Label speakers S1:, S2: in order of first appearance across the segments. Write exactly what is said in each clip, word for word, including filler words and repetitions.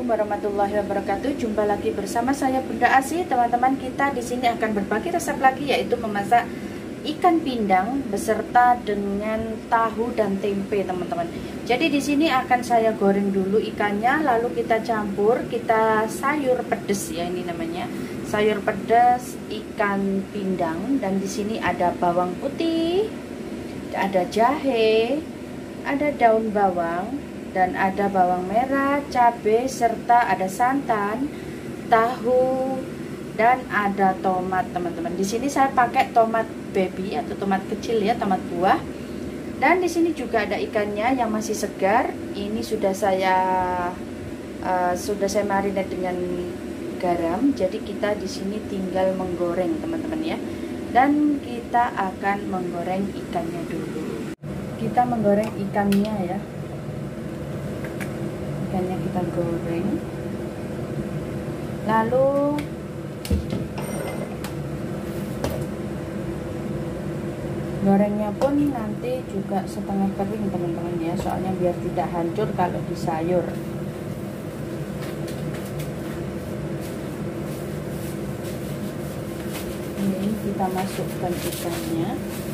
S1: Assalamualaikum warahmatullahi wabarakatuh. Jumpa lagi bersama saya Bunda Asih. Teman-teman, kita di sini akan berbagi resep lagi, yaitu memasak ikan pindang beserta dengan tahu dan tempe, teman-teman. Jadi di sini akan saya goreng dulu ikannya, lalu kita campur, kita sayur pedes ya, ini namanya sayur pedes ikan pindang. Dan di sini ada bawang putih, ada jahe, ada daun bawang, dan ada bawang merah, cabai, serta ada santan, tahu, dan ada tomat, teman-teman. Di sini saya pakai tomat baby atau tomat kecil ya, tomat buah. Dan di sini juga ada ikannya yang masih segar. Ini sudah saya uh, sudah saya marinate dengan garam. Jadi kita di sini tinggal menggoreng, teman-teman ya. Dan kita akan menggoreng ikannya dulu. Kita menggoreng ikannya ya. Ikannya kita goreng, lalu gorengnya pun nanti juga setengah kering, teman-teman ya, soalnya biar tidak hancur kalau di sayur. Ini kita masukkan ikannya.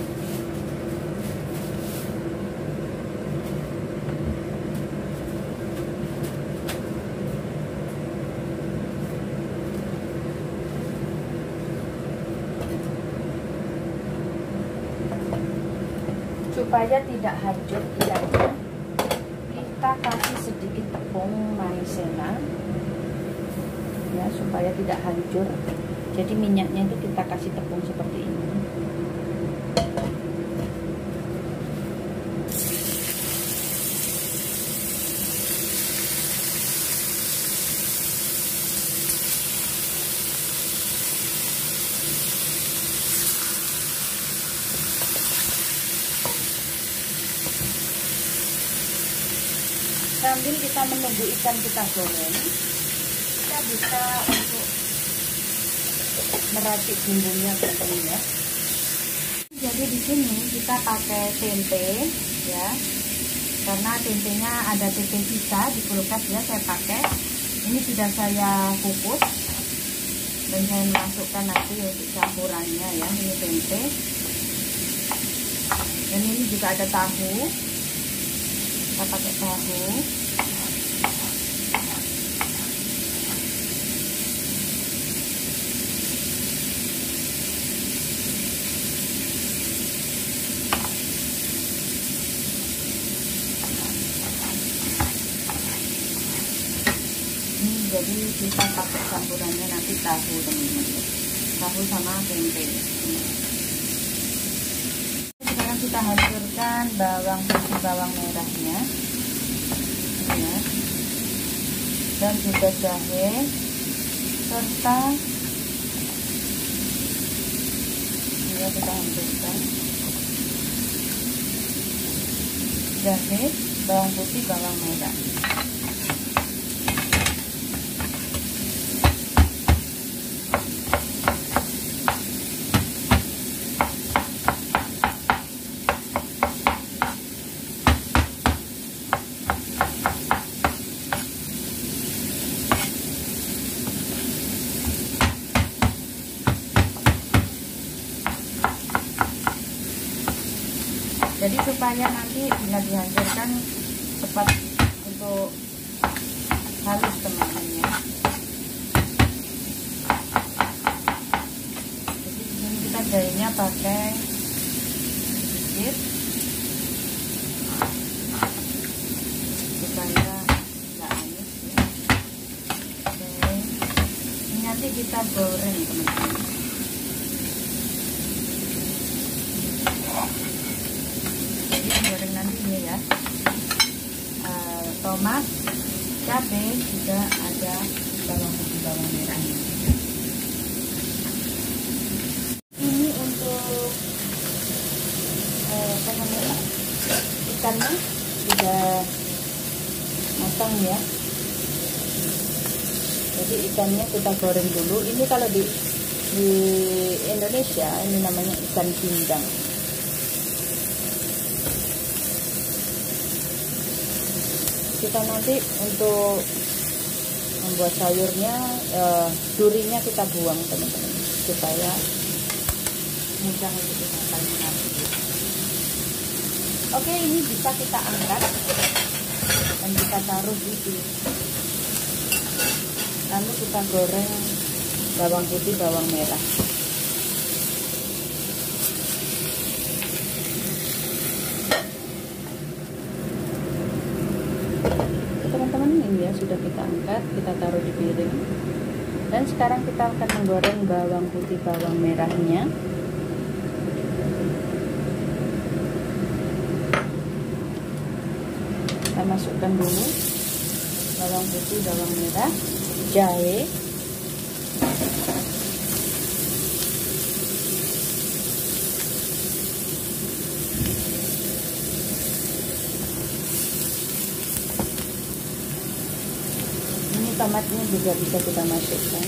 S1: Supaya tidak hancur ikannya, kita kasih sedikit tepung maizena ya, supaya tidak hancur. Jadi minyaknya itu kita kasih tepung seperti ini. Sambil kita menunggu ikan kita goreng, kita bisa untuk meracik bumbunya, teman-teman ya. Jadi di sini kita pakai tempe ya, karena tempenya ada tempe sisa di kulkas ya, saya pakai. Ini sudah saya kukus dan saya masukkan nanti untuk campurannya ya. Ini tempe, dan ini juga ada tahu. Kita pakai tahu. Ini jadi kita pakai campurannya nanti tahu, teman-teman. Tahu sama tempe. Sekarang kita hancurkan bawang putih, bawang merahnya ya, dan juga jahe, serta ya, kita hancurkan jahe, bawang putih, bawang merah. Jadi supaya nanti bila dihancurkan cepat untuk halus, teman-teman ya. Jadi di sini kita jahenya pakai sedikit supaya tidak amis ya. Oke, ini nanti kita goreng, teman-teman. Goreng nanti ini ya, uh, tomat, cabai, juga ada bawang putih, bawang merah. Ini untuk uh, apa namanya, ikannya sudah matang ya. Jadi ikannya kita goreng dulu. Ini kalau di di Indonesia ini namanya ikan pindang. Kita nanti untuk membuat sayurnya eh, durinya kita buang teman-teman, supaya mudah untuk dimakan nanti. Oke, ini bisa kita angkat dan kita taruh di piring. Lalu kita goreng bawang putih, bawang merah. Teman-teman, ini ya sudah kita angkat, kita taruh di piring. Dan sekarang kita akan menggoreng bawang putih, bawang merahnya. Kita masukkan dulu bawang putih, bawang merah, jahe, ini tomatnya juga bisa kita masukkan.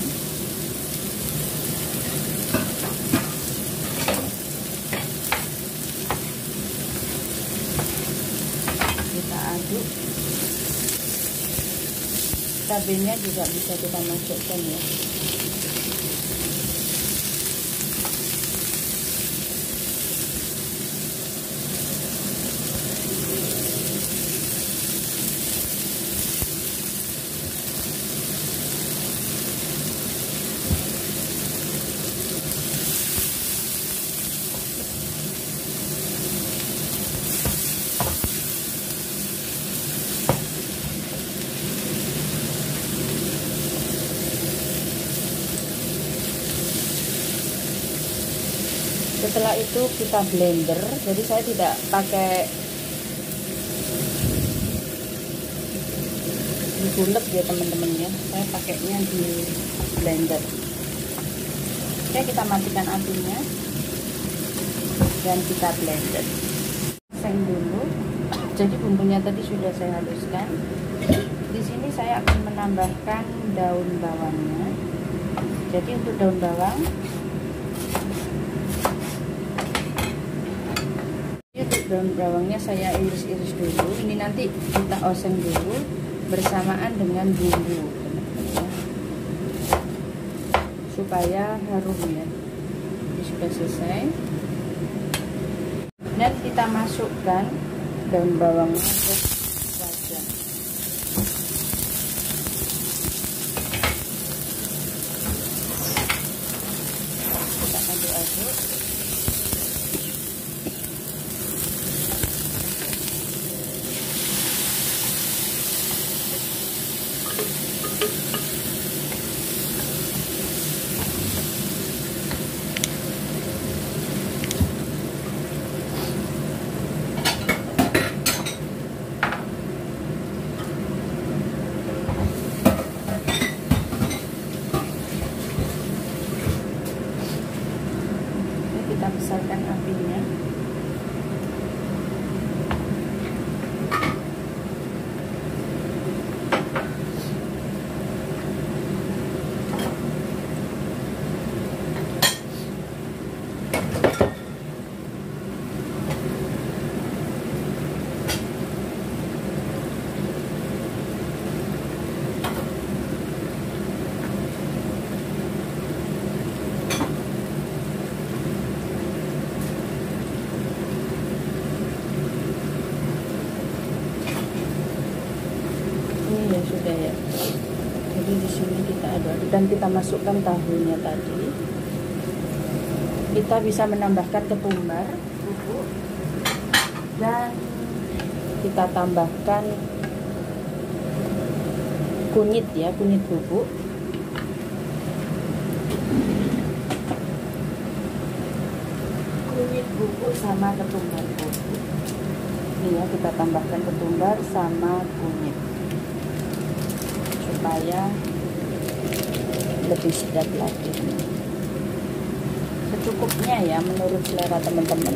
S1: Kita aduk. Cabenya juga bisa kita masukkan ya. Setelah itu kita blender, jadi saya tidak pakai digulek ya teman-teman ya, saya pakainya di blender. Oke, kita matikan apinya dan kita blender. Oseng dulu. Jadi bumbunya tadi sudah saya haluskan. Di sini saya akan menambahkan daun bawangnya. Jadi untuk daun bawang, daun bawangnya saya iris-iris dulu. Ini nanti kita oseng dulu bersamaan dengan bumbu, supaya harum ya. Ini sudah selesai. Dan kita masukkan daun bawangnya ke wajan. Kita aduk-aduk. Kita besarkan apinya. Ya sudah ya. Jadi di sini kita aduk dan kita masukkan tahunya tadi. Kita bisa menambahkan ketumbar, bubuk, dan kita tambahkan kunyit ya, kunyit bubuk. Kunyit bubuk sama ketumbar bubuk. Ini ya, kita tambahkan ketumbar sama kunyit, supaya lebih sedap lagi. Secukupnya ya, menurut selera teman-teman.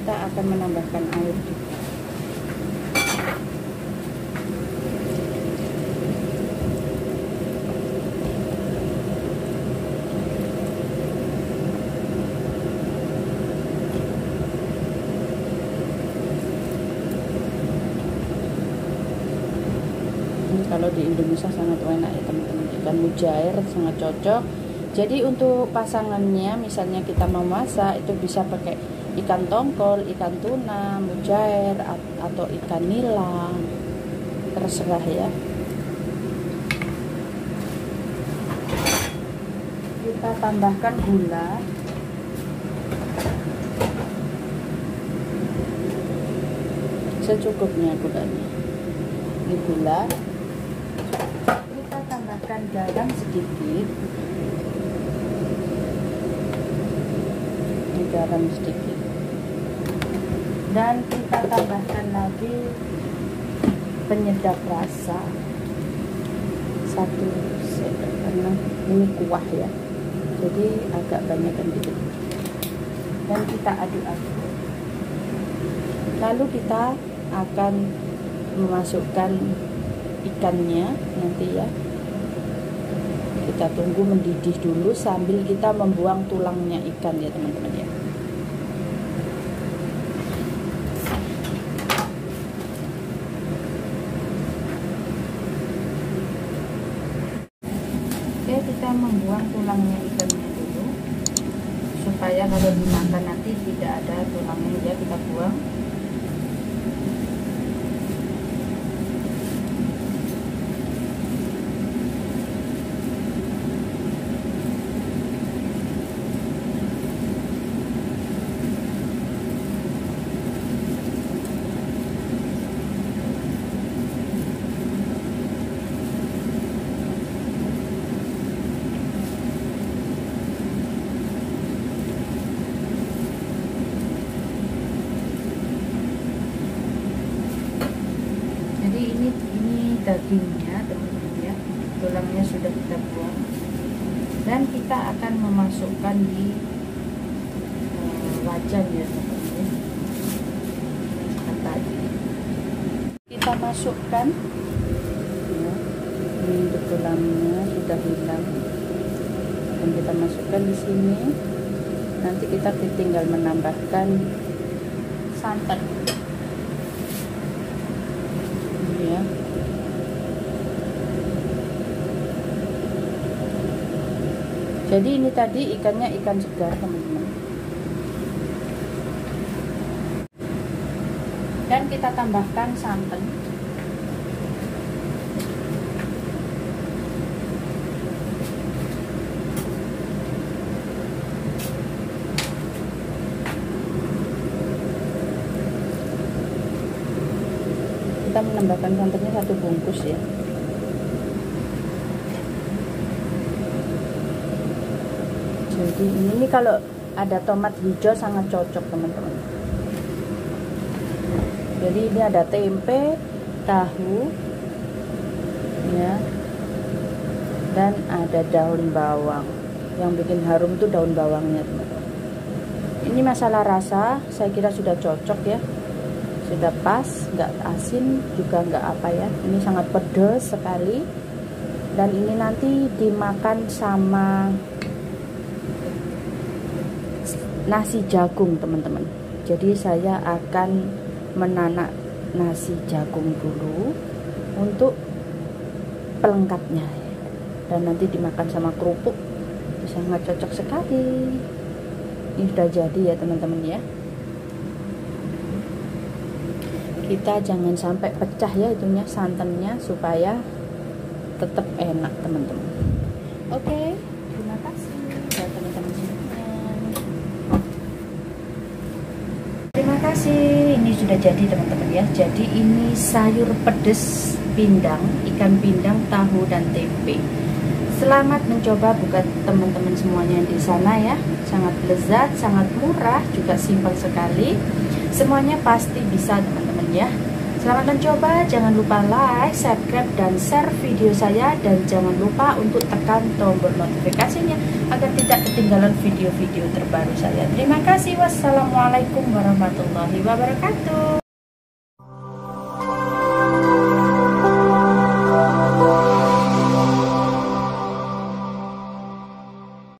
S1: kita akan menambahkan air juga. Kalau di Indonesia sangat enak ya teman-teman, ikan mujair sangat cocok. Jadi untuk pasangannya misalnya kita mau masak itu bisa pakai ikan tongkol, ikan tuna, mujair atau ikan nila, terserah ya. Kita tambahkan gula. Secukupnya gulanya. Ini gula. Garam sedikit, ini garam sedikit, dan kita tambahkan lagi penyedap rasa satu sendok, karena ini kuah ya, jadi agak banyak sedikit, dan kita aduk-aduk. Lalu kita akan memasukkan ikannya nanti ya. Kita tunggu mendidih dulu sambil kita membuang tulangnya ikan ya teman-teman ya. Oke, kita membuang tulangnya ikannya dulu supaya kalau dimakan nanti tidak ada tulangnya ya, kita buang. Dagingnya teman-teman ya, tulangnya sudah kita buang, dan kita akan memasukkan di uh, wajan ya teman-teman. Kita masukkan ya, ini tulangnya sudah hilang, dan kita masukkan di sini. Nanti kita tinggal menambahkan santan ya. Jadi ini tadi ikannya ikan segar teman-teman. Dan kita tambahkan santan. Kita menambahkan santannya satu bungkus ya. Jadi ini kalau ada tomat hijau sangat cocok teman-teman. Jadi ini ada tempe, tahu, ya, dan ada daun bawang. Yang bikin harum tuh daun bawangnya teman-teman. Ini masalah rasa, saya kira sudah cocok ya, sudah pas, nggak asin juga nggak apa ya. Ini sangat pedas sekali, dan ini nanti dimakan sama nasi jagung teman-teman. Jadi saya akan menanak nasi jagung dulu untuk pelengkapnya, dan nanti dimakan sama kerupuk. Itu sangat cocok sekali. Ini sudah jadi ya teman-teman ya. Kita jangan sampai pecah ya itunya santannya, supaya tetap enak teman-teman. Oke, terima kasih buat teman-teman semuanya. Terima kasih, ini sudah jadi teman-teman ya. Jadi ini sayur pedas pindang, ikan pindang, tahu dan tempe. Selamat mencoba buat teman-teman semuanya di sana ya. Sangat lezat, sangat murah, juga simpel sekali. Semuanya pasti bisa teman-teman ya. Selamat mencoba, jangan lupa like, subscribe, dan share video saya. Dan jangan lupa untuk tekan tombol notifikasinya agar tidak ketinggalan video-video terbaru saya. Terima kasih. Wassalamualaikum warahmatullahi wabarakatuh.